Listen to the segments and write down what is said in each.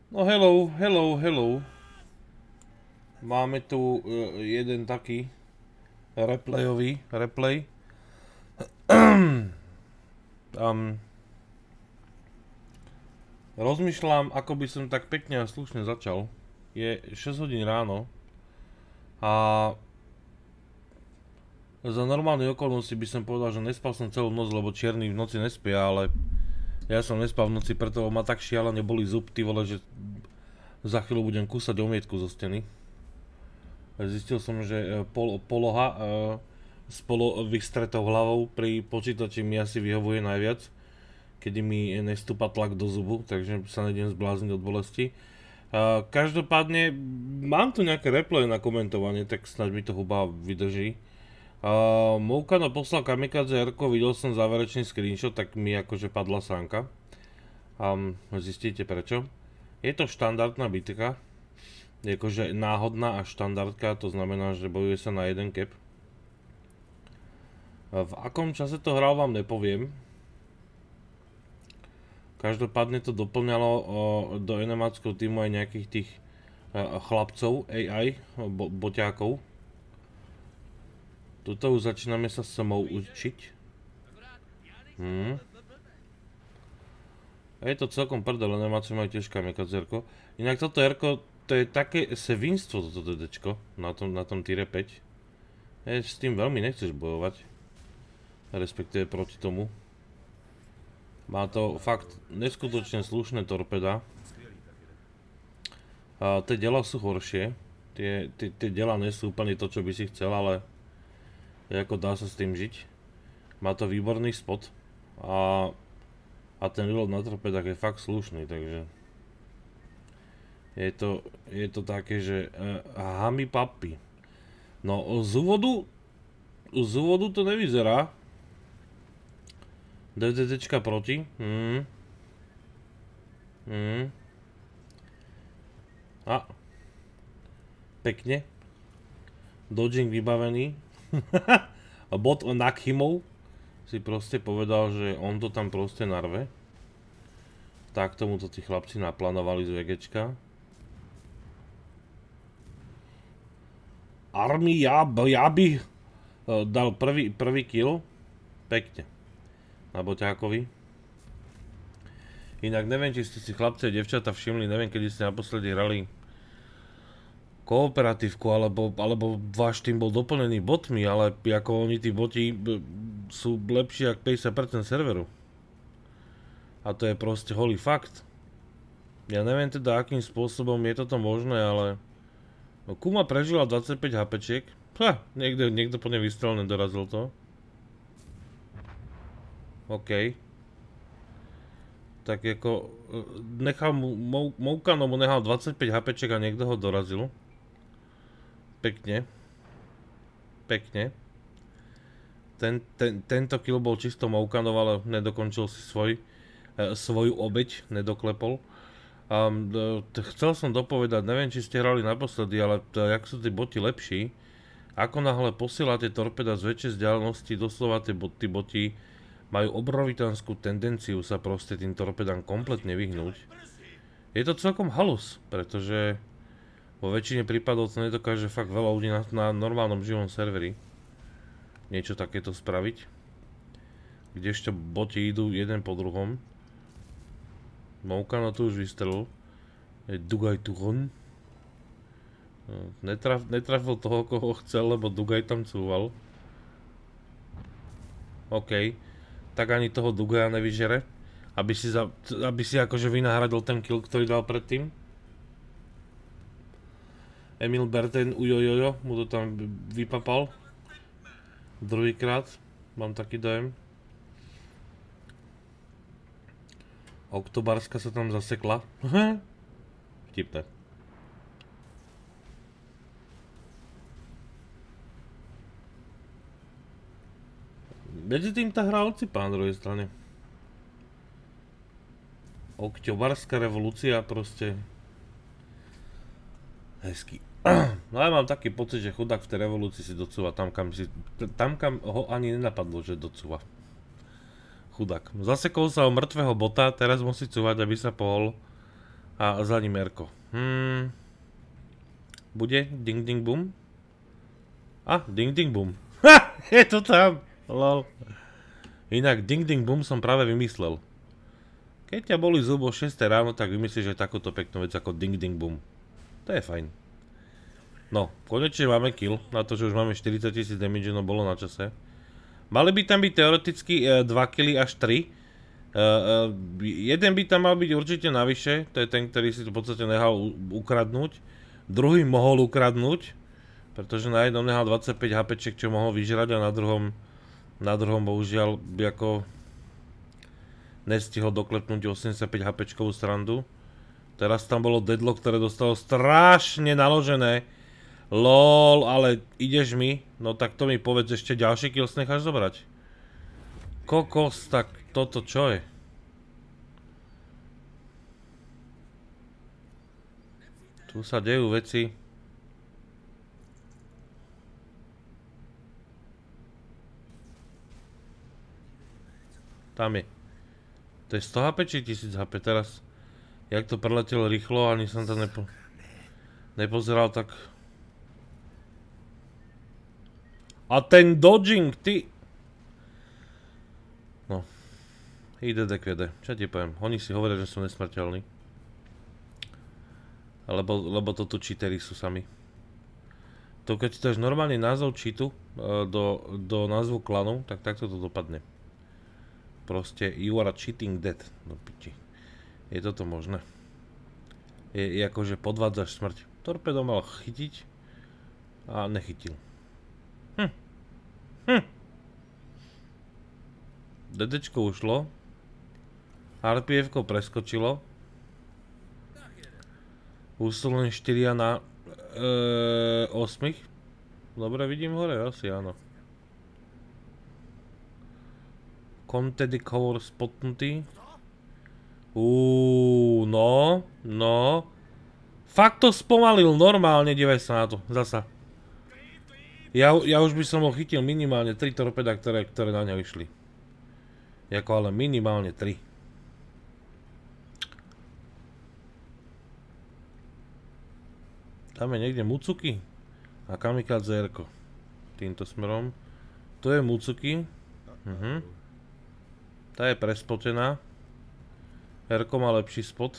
No hello, hello, hello. Máme tu jeden taký replay. Um, rozmýšľam, ako by som tak pekne a slušne začal. Je 6 hodín ráno a za normálnej okolnosti by som povedal, že nespal som celú noc, lebo čierny v noci nespia, ale ja som nespal v noci, preto ma tak šialene boli zub, ty vole, že za chvíľu budem kúsať omietku zo steny. Zistil som, že poloha s polovystretou hlavou pri počítači mi asi vyhovuje najviac, kedy mi nestúpa tlak do zubu, takže sa nejdem zblázniť od bolesti. Každopádne mám tu nejaké replay na komentovanie, tak snáď mi to huba vydrží. Moukano poslal Kamikadze Erko, videl som záverečný screenshot, tak mi akože padla sánka. Zistíte prečo. Je to štandardná bitka, akože náhodná a štandardka, to znamená, že bojuje sa na jeden cap. V akom čase to hral vám nepoviem. Každopádne to doplňalo do enemáckého týmu aj nejakých tých chlapcov, AI, boťákov. Tuto už začíname sa samou učiť. Je to celkom prdel, enemáci majú tiež kamikadze. Inak toto Erko, to je také svinstvo toto DDčko na tom tier 5. S tým veľmi nechceš bojovať. Respektíve proti tomu. Má to fakt neskutočne slušné torpeda. Tie diela sú horšie. Tie diela nie sú úplne to, čo by si chcel, ale ako dá sa s tým žiť. Má to výborný spot. A ten reload na torpedách je fakt slušný, takže je to také, že hami papi. No z úvodu to nevyzerá. DDTčka proti. A pekne. Dodging vybavený. Bot Nakhimov si proste povedal, že on to tam proste narve. Tak tomuto tí chlapci naplánovali z VGčka. Army ja by dal prvý kill. Pekne. Na boťákovi. Inak neviem, či ste si chlapci a devčata všimli, neviem, kedy ste naposledy hrali kooperatívku, alebo váš tým bol doplnený botmi, ale ako oni tí boti sú lepší ako 50% serveru. A to je proste holý fakt. Ja neviem teda, akým spôsobom je toto možné, ale Kuma prežila 25 HPčiek. Niekto po nej vystrel, nedorazil to. OK. Tak ako nechal Moukano mu nechal 25 HPček a niekto ho dorazil. Pekne. Pekne. Tento kill bol čisto Moukanov, ale nedokončil si svoju obeť, nedoklepol. Chcel som dopovedať, neviem, či ste hrali naposledy, ale jak sú tí boti lepší, ako náhle posielate torpeda z väčšej vzdialenosti, doslova tí boti majú obrovitánsku tendenciu sa proste tým torpedám kompletne vyhnúť. Je to celkom halus, pretože vo väčšine prípadov to nedokáže fakt veľa ľudí na normálnom živom serveri niečo takéto spraviť. Kdežto boti idú jeden po druhom. Moukano tu už vystrelil. Dugaj Tuhon. Netrafil toho, koho chcel, lebo Dugaj tam cúval. OK. Tak ani toho Dugaja nevyžere. Aby si akože vynahradil ten kill, ktorý dal predtým. Emil Berten ujojojo mu to tam vypapal. Druhýkrát. Mám taký dojem. Oktobarska sa tam zasekla. Vtipné. Medzi tým tá hra odsypá na druhej strane. Oktobarská revolúcia proste hezky. No ja mám taký pocit, že chudák v tej revolúcii si docúva tam, kam ho ani nenapadlo, že docúva. Chudák. Zasekol sa o mŕtvého bota, teraz musí cúvať, aby sa pohol. A za ním Erko. Bude ding ding boom? Ding ding boom. Ha! Je to tam! Lol. Inak ding ding boom som práve vymyslel. Keď ťa boli zub o 6 ráno, tak vymyslíš aj takúto peknú vec ako ding ding boom. To je fajn. No, konečne máme kill. Na to, že už máme 40 000 damage, no bolo na čase. Mali by tam byť teoreticky 2 killy až 3. Jeden by tam mal byť určite navyše. To je ten, ktorý si to v podstate nechal ukradnúť. Druhý mohol ukradnúť, pretože na jednom nehal 25 HPček, čo mohol vyžrať, a na druhom bohužiaľ by ako nestihol doklepnúť 85 HPčkovú srandu. Teraz tam bolo deadlock, ktoré dostalo strašne naložené. LOL, ale ideš mi? No tak to mi povedz, ešte ďalší kill necháš zobrať. Kokos, tak toto čo je? Tu sa dejú veci. Tam je. To je 100 HP či 1000 HP teraz? Jak to preletelo rýchlo, ani som to nepozeral, tak... A ten dodging, ty... No. IDDQD, čo ti poviem? Oni si hovoria, že sú nesmrteľní. Lebo to tu cheatery sú sami. To keď si dáš normálny názov cheatu do názvu klanu, tak takto to dopadne. Proste you are cheating dead. No piči. Je toto možné? Je akože podvádzaš smrť. Torpedo mal chytiť a nechytil. DDčko ušlo. RPF-ko preskočilo. Už sú len 4 na 8. Dobre, vidím hore, asi áno. Contedy cover spotnutý. No. Fakt to spomalil, normálne, dívaj sa na to, zasa. Ja už by som ho chytil minimálne 3 torpeda, ktoré na ňa išli. Jako ale minimálne 3. Tam je niekde Mucuki a Kamikadze Erko. Týmto smerom. To je Mucuki. Tá je prespotená. Erko má lepší spot.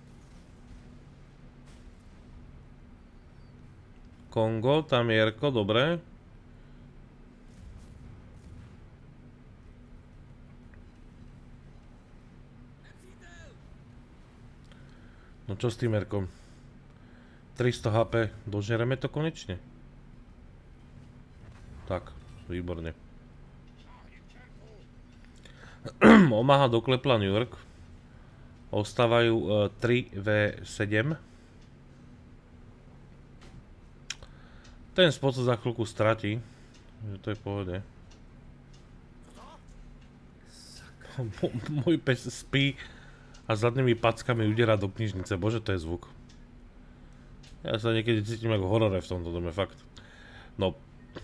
Kongo, tam je Erko, dobre. No čo s tým Erkom? 300 HP, dožereme to konečne? Tak, výborne. Omaha doklepla New York. Ostávajú 3v7. Ten spot sa za chvíľku stratí. Že to je pohode. Môj pes spí a zadnými packami uderá do knižnice. Bože, to je zvuk. Ja sa niekedy cítim ako horore v tomto dome, fakt. No.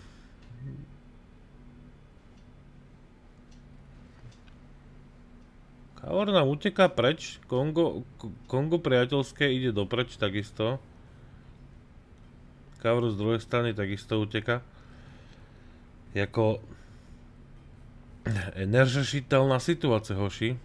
Kavor nám uteká preč. Kongo priateľské ide dopreč takisto. Kavor z druhej strany takisto uteká. Jako... neřešiteľná situácia, hoši.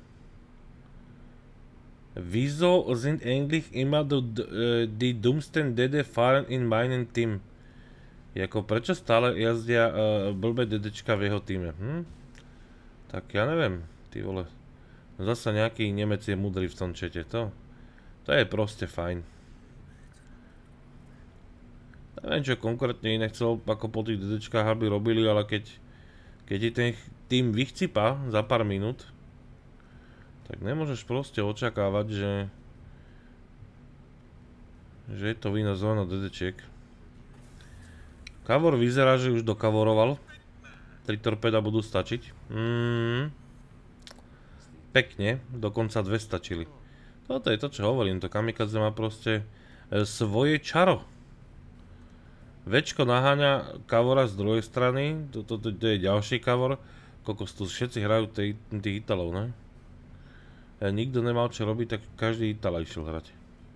Wieso sind eigentlich immer die dummsten DD fahren in meinem Team? Jako prečo stále jazdia blbé DDčka v jeho týme? Tak ja neviem, ty vole. Zasa nejaký Nemec je mudrý v tom čete, to je proste fajn. Neviem, čo konkrétne iné chcel ako po tých DDčkách, aby robili, ale keď ti ten tým vychcipa za pár minút, tak nemôžeš proste očakávať, že je to vina zóna DDčiek. Kavor vyzerá, že už dokavoroval. 3 torpeda budú stačiť. Pekne, dokonca 2 stačili. Toto je to, čo hovorím, to Kamikadze má proste svoje čaro. Večko naháňa Kavora z druhej strany, to je ďalší Kavor. Kokos, tu všetci hrajú tých Italov, ne? Nikto nemal čo robiť, tak každý Itala išiel hrať.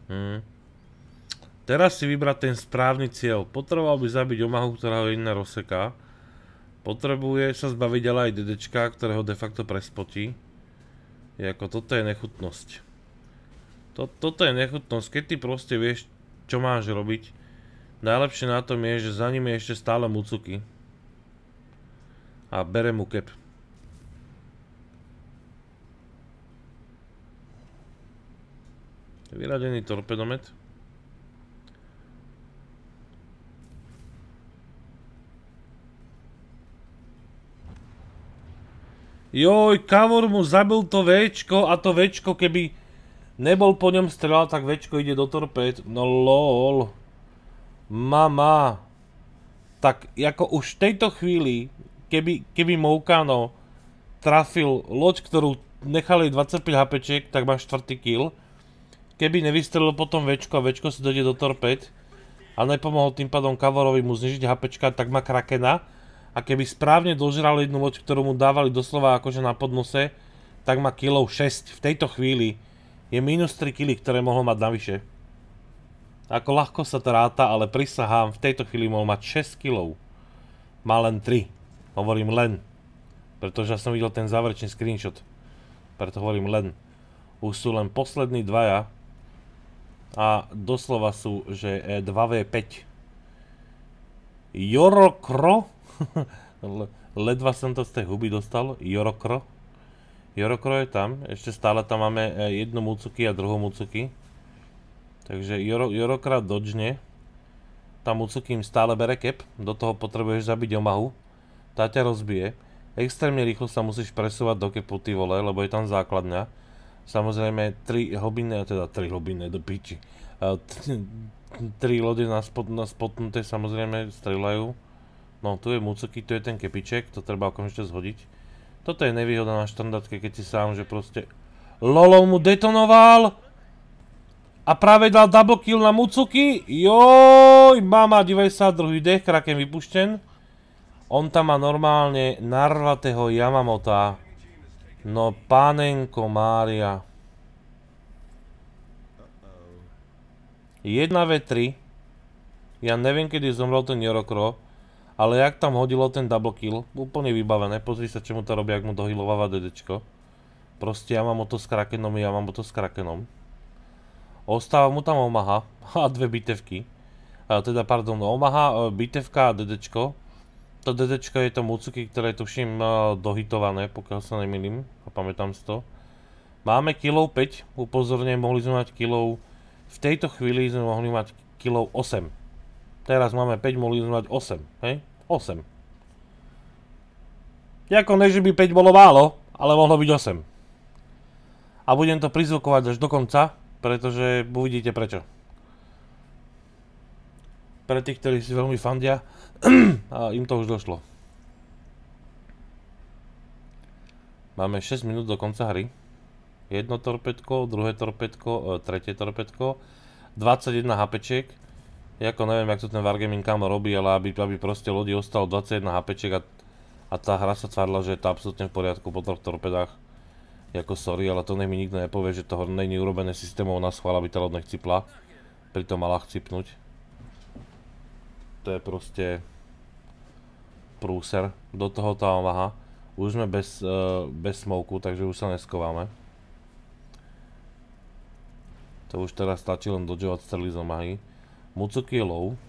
Teraz si vybrať ten správny cieľ. Potreboval by zabiť Omahu, ktorá ho iné rozseká. Potrebuje sa zbaviť ale aj dedečka, ktorého de facto prespotí. Toto je nechutnosť. Toto je nechutnosť, keď ty proste vieš, čo máš robiť. Najlepšie na tom je, že za ním je ešte stále Mucuki. A bere mu kep. Vyradený torpedomet. Joj, Kavor mu zabil to Včko a to Včko, keby nebol po ňom strelal, tak Včko ide do torpéd. No lol. Mama. Tak ako už v tejto chvíli, keby Moukano trafil loď, ktorú nechali 25 HPčiek, tak má 4. kill. Keby nevystrelil potom Včko a Včko si dojde do torpéd a nepomohol tým pádom Kavorovi mu znižiť HPčka, tak má Krakena. A keby správne dožral jednu loď, ktorú mu dávali doslova akože na podnose, tak má killov 6. V tejto chvíli je minus 3 killy, ktoré mohol mať navyše. Ako ľahko sa to ráta, ale prisahám, v tejto chvíli mohol mať 6 killov. Má len 3. Hovorím len. Pretože ja som videl ten záverečný screenshot. Preto hovorím len. Už sú len poslední dvaja. A doslova sú, že 2v5. Jorokro. Ledva som to z tej huby dostal. Jorokro. Jorokro je tam. Ešte stále tam máme jednu Mucuki a druhú Mucuki. Takže Jorokra dodžne. Tá Mucuki im stále bere kep. Do toho potrebuješ zabiť Omahu. Tá ťa rozbije. Extrémne rýchlo sa musíš presúvať do kepu, ty vole, lebo je tam základňa. Samozrejme 3 hlbinné, teda 3 hlbinné do piči. 3 lode na spotnuté samozrejme strieľajú. No, tu je Mucuki, tu je ten kepiček, to treba okamžite zhodiť. Toto je nevýhoda na štandardke, keď si sám, že proste... Lolo mu detonoval! A práve dal double kill na Mucuki? Joj, mama, divaj sa, druhý dech, Kraken vypušten. On tam má normálne narvatého Yamamota. No, pánenko Mária. 1v3. Ja neviem, kedy zomrel ten Jorokro. Ale jak tam hodilo ten double kill, úplne vybavené, pozri sa, čo mu to robí, ak mu dohylováva dedečko. Proste Yamamoto s Krakenom, Yamamoto s Krakenom. Ostáva mu tam Omaha a 2 bitevky. Teda, pardon, Omaha, bitevka a dedečko. To dedečko je to Mucuki, ktoré je tuším dohitované, pokiaľ sa nemýlim, a pamätám si to. Máme killov 5, upozorne, mohli sme mať killov, v tejto chvíli sme mohli mať killov 8. Teraz máme 5, mohli sme mať 8, hej? 8. Jako ne, že by 5 bolo málo, ale mohlo byť 8. A budem to prizvukovať až do konca, pretože uvidíte prečo. Pre tých, ktorí si veľmi fandia, a im to už došlo. Máme 6 minút do konca hry. Jedno torpedko, druhé torpedko, tretie torpedko, 21 HPčiek. Jako neviem, jak to ten Wargaming Camo robí, ale aby proste lodi ostalo 21 HPčiek a tá hra sa tvárila, že je to absolútne v poriadku po 3 torpedách. Jako sorry, ale to nech mi nikto nepovie, že toho není urobené systémov na schvál, aby tá loď nechcipla. Pritom mala chcipnúť. To je proste prúser. Do toho tá Omaha. Už sme bez smoku, takže už sa neskováme. To už teraz stačí len dodžovať strely z Omahy. Mucuki je low.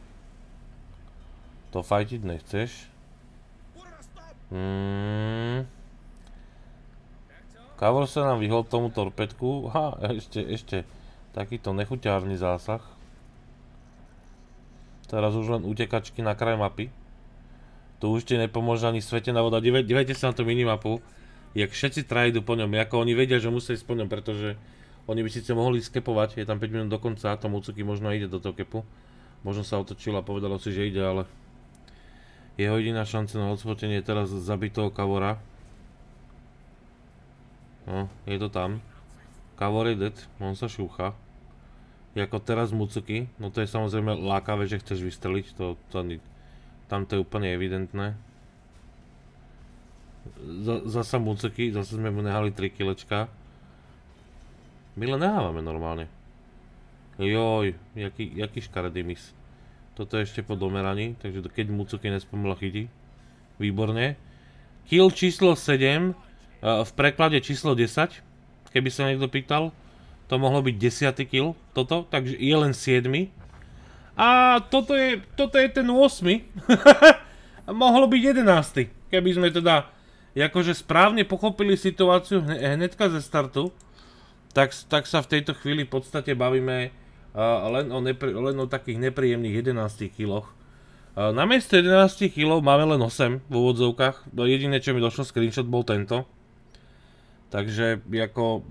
To fightiť nechceš. Kavor sa nám vyhol tomu torpedku. Ha, ešte takýto nechuťárny zásah. Teraz už len utekačky na kraj mapy. Tu už ti nepomôže ani svetená voda. Dívajte sa na tú minimapu. Jak všetci traja idú po ňom. Ako oni vedia, že musia ísť po ňom, pretože oni by síce mohli skepovať, je tam 5 minút do konca, to Mucuki možno ide do toho kepu. Možno sa otočil a povedalo si, že ide, ale jeho jediná šanca na odspotenie je teraz zabiť toho Kavora. No, je to tam. Kavor je dead, on sa šúcha. Jako teraz Mucuki, no to je samozrejme lákavé, že chceš vystreliť, tam to je úplne evidentné. Zasa Mucuki, zase sme mu nehali 3 kilečka. My len nehávame normálne. Joj, jaký škaredý mis. Toto je ešte po domeraní, takže keď Mucuky nespomila chytí. Výborne. Kill číslo 7, v preklade číslo 10, keby sa niekto pýtal. To mohlo byť 10. kill, toto, takže je len 7. A toto je ten 8. Mohlo byť 11. Keby sme teda akože správne pochopili situáciu hnedka ze startu, tak sa v tejto chvíli v podstate bavíme len o takých nepríjemných 11 kiloch. Namiesto 11 kg máme len 8 v úvodzovkách. Jediné, čo mi došlo screenshot, bol tento. Takže ako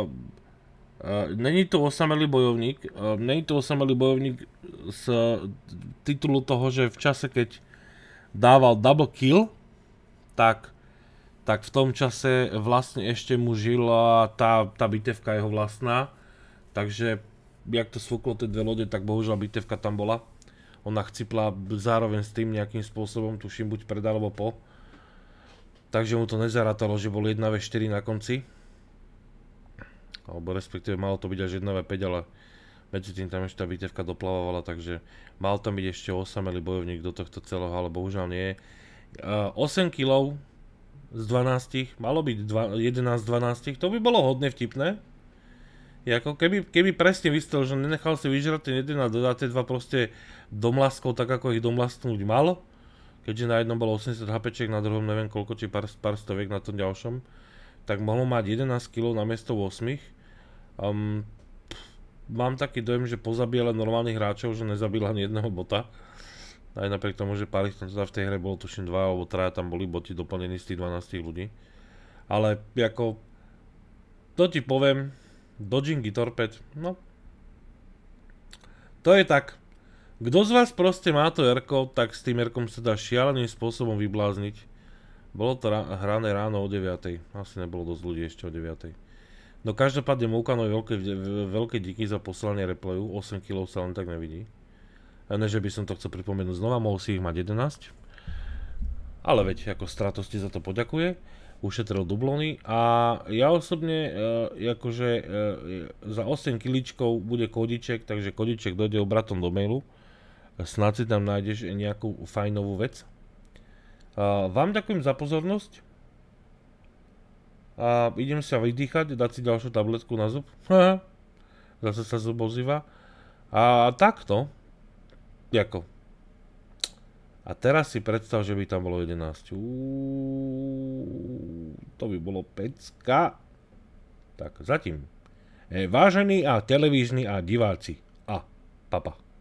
není to osamelý bojovník. Není to osamelý bojovník z titulu toho, že v čase, keď dával double kill, tak v tom čase vlastne ešte mu žila tá bitevka jeho vlastná. Takže jak to sfúklo tie dve lode, tak bohužiaľ bitevka tam bola. Ona chcipla zároveň s tým nejakým spôsobom, tuším buď pred alebo po. Takže mu to nezarátalo, že bol 1v4 na konci. Alebo respektíve malo to byť až 1v5, ale medzi tým tam ešte tá bitevka doplavovala, takže mal tam byť ešte osamelý bojovník do tohto celého, ale bohužiaľ nie. 8 kg z 12, malo byť 11 z 12, to by bolo hodne vtipné. Jako keby presne vystrel, že nenechal si vyžrať ten jeden a dodá tie dva proste domlaskov, tak ako ich domlasknúť mal. Keďže na jednom bolo 80 HPček, na druhom neviem koľko, či pár stoviek na tom ďalšom. Tak mohlo mať 11 kg namiesto 8. Mám taký dojem, že pozabíjala normálnych hráčov, že nezabil ani jedného bota. Aj napriek tomu, že pár ich tam teda v tej hre bolo tuším 2 alebo 3, tam boli boti doplnení z tých 12 ľudí. Ale ako, to ti poviem, dodgingy torped, no. To je tak. Kto z vás proste má to R-ko, tak s tým R-kom sa dá šialeným spôsobom vyblázniť. Bolo to hrané ráno o 9. Asi nebolo dosť ľudí ešte o 9. No každopádne Moukanovi veľké díky za poslanie replayu. 8 kg sa len tak nevidí. A ne, že by som to chcel pripomenúť znova, mohol si ich mať 11. Ale veď, ako Stratos ti za to poďakuje. Ušetril dublóny a ja osobne akože za 8 kg bude kódiček, takže kódiček dojde obratom do mailu. Snad si tam nájdeš nejakú fajnovú vec. Vám ďakujem za pozornosť a idem sa vydýchať, dať si ďalšiu tabletku na zub. Zase sa zub ozýva. A takto. Jako. A teraz si predstav, že by tam bolo 11. To by bolo pecka. Tak, zatím. Vážení a televízni a diváci. A, papa.